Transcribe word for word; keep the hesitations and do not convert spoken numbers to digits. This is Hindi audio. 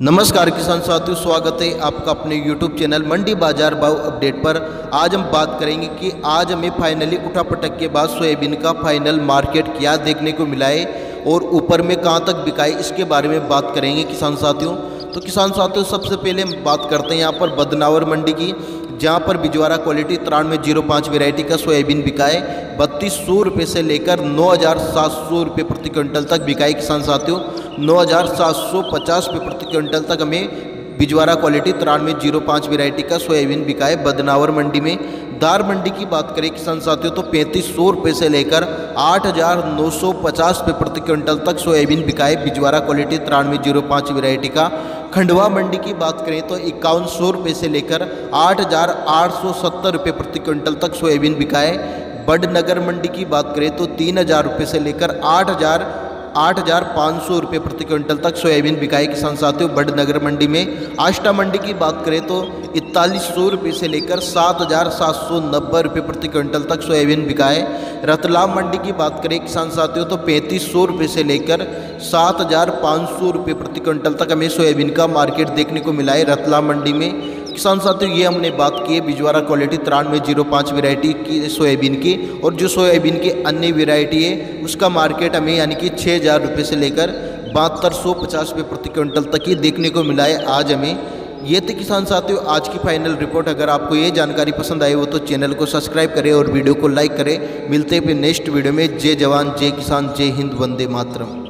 नमस्कार किसान साथियों, स्वागत है आपका अपने यूट्यूब चैनल मंडी बाजार भाव अपडेट पर। आज हम बात करेंगे कि आज हमें फाइनली उठापटक के बाद सोयाबीन का फाइनल मार्केट क्या देखने को मिला है और ऊपर में कहां तक बिका है, इसके बारे में बात करेंगे किसान साथियों। तो किसान साथियों, सबसे पहले हम बात करते हैं यहाँ पर बदनावर मंडी की, जहाँ पर बिजवारा क्वालिटी तिरानवे जीरो पाँच वेराइटी का सोयाबीन बिका है। बत्तीस सौ रुपये से लेकर नौ हज़ार सात सौ रुपये प्रति क्विंटल तक बिका है किसान साथियों। नौ हज़ार सात सौ पचास रुपये प्रति क्विंटल तक हमें बिजवारा क्वालिटी तिरानवे जीरो पाँच वेराइटी का सोयाबीन बिका है बदनावर मंडी में। दार मंडी की बात करें किसान साथियों तो पैंतीस सौ रुपये से लेकर आठ हज़ार नौ सौ पचास रुपये प्रति क्विंटल तक सोयाबीन बिका है बिजवारा क्वालिटी तिरानवे जीरो पाँच वेराइटी का। खंडवा मंडी की बात करें तो इक्यावन सौ रुपये से लेकर आठ हज़ार आठ सौ सत्तर रुपये प्रति क्विंटल तक सोयाबीन बिका है। बड़नगर मंडी की बात करें तो तीन हज़ार रुपये से लेकर आठ हज़ार आठ हज़ार पाँच सौ रुपये प्रति क्विंटल तक सोयाबीन बिकाई किसान साथियों बड़नगर मंडी में। आष्टा मंडी की बात करें तो इकतालीस सौ रुपये से लेकर सात हज़ार सात सौ नब्बे रुपये प्रति क्विंटल तक सोयाबीन बिकाए। रतलाम मंडी की बात करें किसान साथियों तो पैंतीस सौ रुपये से लेकर सात हज़ार पाँच सौ रुपये प्रति क्विंटल तक हमें सोयाबीन का मार्केट देखने को मिला है रतलाम मंडी में। किसान साथियों, ये हमने बात की है बिजवारा क्वालिटी तिरानवे जीरो पाँच वेराइटी की सोयाबीन की, और जो सोयाबीन की अन्य वेराइटी है उसका मार्केट हमें यानी कि छः हज़ार रुपये से लेकर बहत्तर सौ पचास रुपये प्रति क्विंटल तक ही देखने को मिला है आज हमें। ये थे किसान साथियों आज की फाइनल रिपोर्ट। अगर आपको ये जानकारी पसंद आई हो तो चैनल को सब्सक्राइब करें और वीडियो को लाइक करें। मिलते हैं फिर नेक्स्ट वीडियो में। जय जवान, जय किसान, जय हिंद, वंदे मातरम।